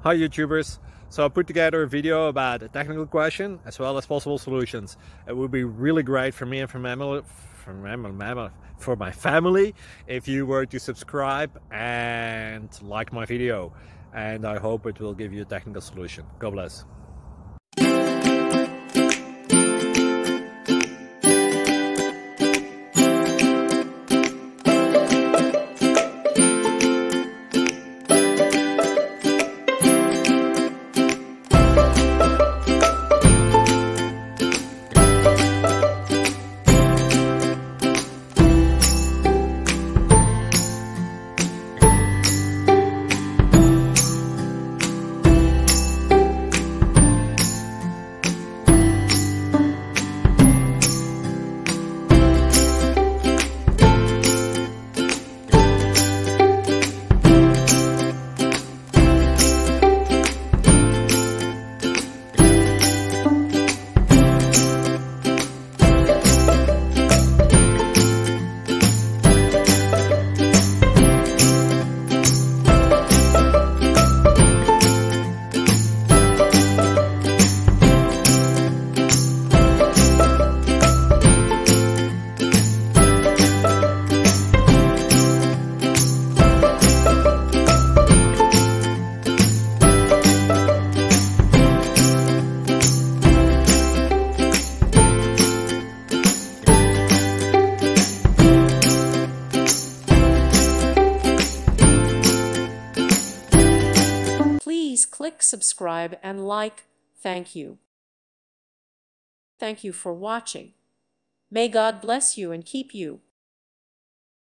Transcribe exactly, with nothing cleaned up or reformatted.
Hi YouTubers! So I put together a video about a technical question as well as possible solutions. It would be really great for me and for, mammal, for, mammal, for my family if you were to subscribe and like my video. And I hope it will give you a technical solution. God bless. Please click subscribe and like. Thank you. Thank you for watching. May God bless you and keep you.